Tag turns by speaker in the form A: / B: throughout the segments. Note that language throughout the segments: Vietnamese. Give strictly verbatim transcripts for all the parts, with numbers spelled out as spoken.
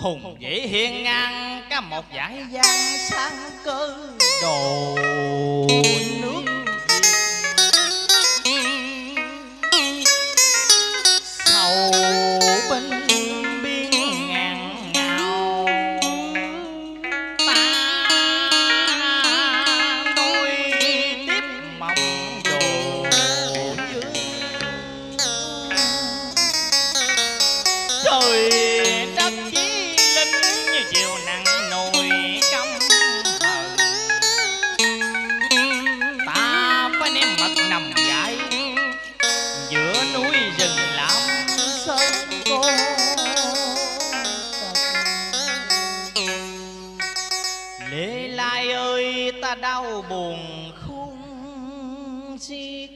A: hùng vĩ hiên ngang cả một dải giang sang cơ đồ nước Việt. Sầu binh biên ngàn ngào ta nuôi tiếp mộng đồ dương. Trời đất chí linh như chiều nặng nồi căm hờn, ta phải ném mật nằm dại giữa núi rừng làm sơn cô tật. Lê Lai ơi ta đau buồn khôn xiết,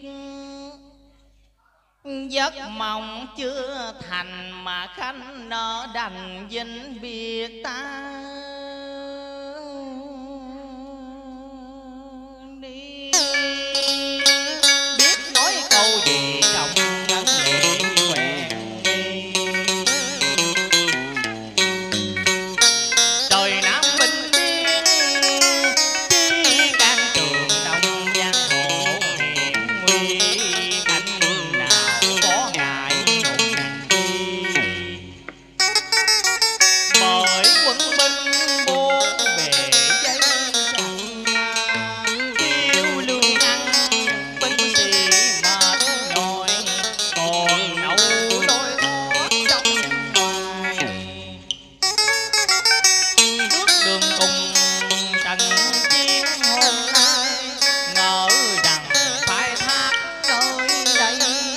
A: giấc mộng chưa thành mà khanh nỡ đành vĩnh biệt ta đi. Biết nói câu gì trong ngân lệ quen đi. Trời Nam Bình Biên chi can trường đông giang hồ hiển nguy, cảnh nào có ngại ngùng chi. Bởi quân binh bốn bề dây chặt, thiếu lương ăn binh sĩ mệt nhòi, còn nấu lôi thoát trong ngoài. Bước đường cùng trận chiến hôm nay, ngờ rằng phải thác nơi đây.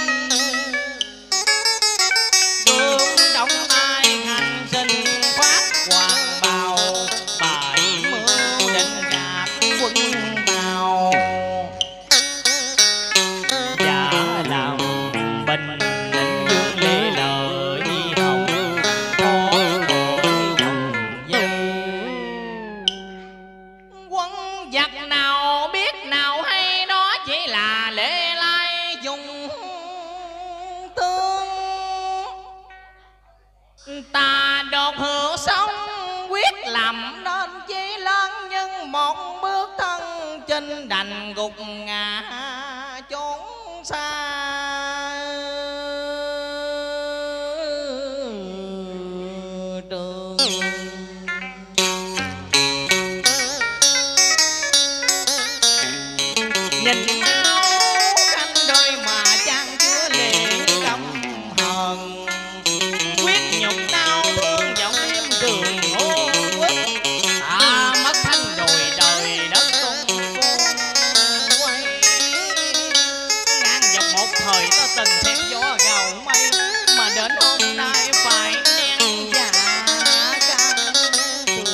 A: Gương trong tay hành sinh phát hoàng bào, bài mưu định gạt quân Mao. Giả làm bình định dương lê lợi hồng, khó khỏi dòng dây. Quân giặc nào biết nào hay đó chỉ là Lê Lai dùng tương. Ta đột hữu sống quyết làm nên chí lớn, nhưng một bước thân chinh đành gục ngã chốn xa trường. Nhìn máu khanh đôi mà chan chứa lệ căm hờn, quyết nhục đau thương vọng đêm đường ô uất. Ta mất thanh rồi trời đất tung cuồng quay, ngang dọc một thời ta tình thét gió gào mây, mà đến hôm nay phải đen giả cam trường.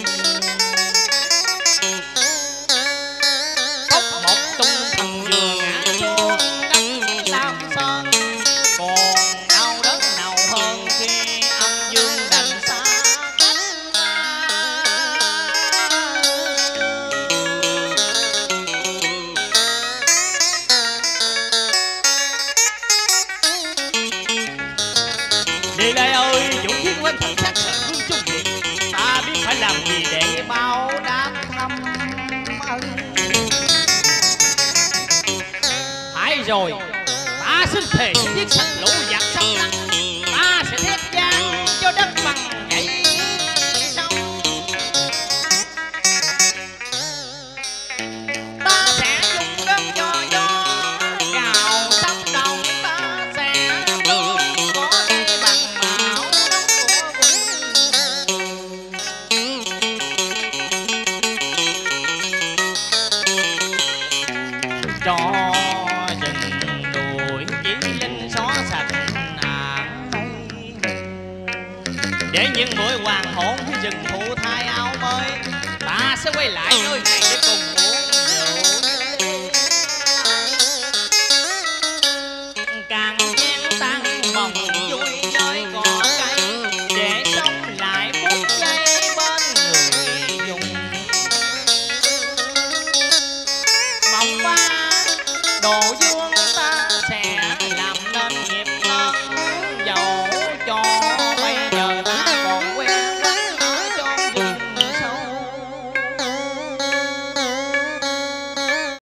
A: Khóc một tung thần vừa ngã xuống đất Lam Sơn, còn đau đớn nào hơn khi âm dương đành xa cách. Lê Lai ơi, dũng khí quên thần sắc thật hương chung việc, ta biết phải làm gì để báo đáp thâm ân. Phải rồi, ta xin thề giết sạch lũ giặc sông Lăng, ta sẽ thét vang cho đất bằng nhảy sông. Ta sẽ dùng cơn gió gió gào sông đồng, ta sẽ luôn có cây bằng mão đóng của quân. Cho rừng đuổi chí linh xóa sạch nạn mây, để những buổi hoàng hôn với rừng thụ thai áo mới, ta sẽ quay lại nơi này để cùng uống rượu. Càng chen tăng mong vui với cỏ cây, để sống lại phút giây bên người dùng. Mong qua đồ